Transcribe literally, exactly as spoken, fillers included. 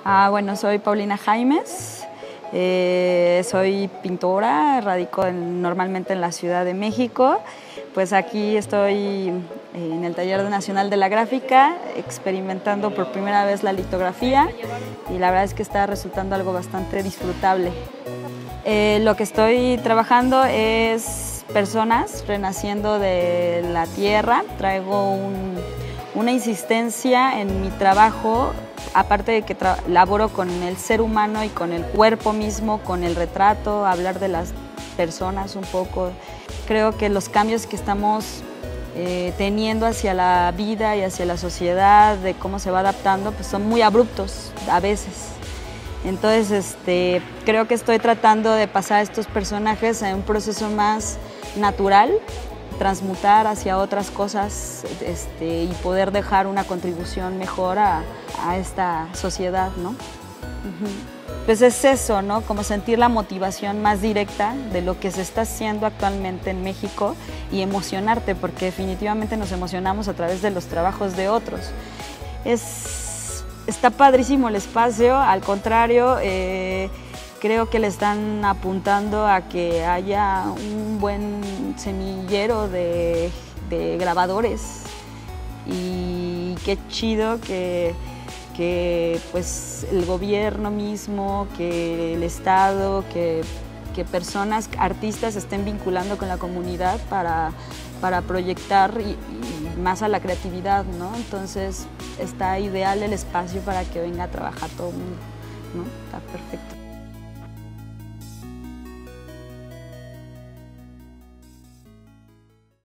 Ah, bueno, soy Paulina Jaimes, eh, soy pintora, radico en, normalmente en la Ciudad de México. Pues aquí estoy en el Taller Nacional de la Gráfica, experimentando por primera vez la litografía y la verdad es que está resultando algo bastante disfrutable. Eh, lo que estoy trabajando es personas renaciendo de la tierra. Traigo un, una insistencia en mi trabajo, aparte de que laboro con el ser humano y con el cuerpo mismo, con el retrato, hablar de las personas un poco. Creo que los cambios que estamos eh, teniendo hacia la vida y hacia la sociedad, de cómo se va adaptando, pues son muy abruptos a veces. Entonces, este, creo que estoy tratando de pasar a estos personajes a un proceso más natural, transmutar hacia otras cosas este, y poder dejar una contribución mejor a, a esta sociedad, ¿no? Uh-huh. Pues es eso, ¿no? Como sentir la motivación más directa de lo que se está haciendo actualmente en México y emocionarte, porque definitivamente nos emocionamos a través de los trabajos de otros. Es Está padrísimo el espacio, al contrario, eh, creo que le están apuntando a que haya un buen semillero de, de grabadores y qué chido que, que pues, el gobierno mismo, que el Estado, que, que personas, artistas estén vinculando con la comunidad para, para proyectar y, y más a la creatividad, ¿no? Entonces está ideal el espacio para que venga a trabajar todo el mundo, ¿no? Está perfecto.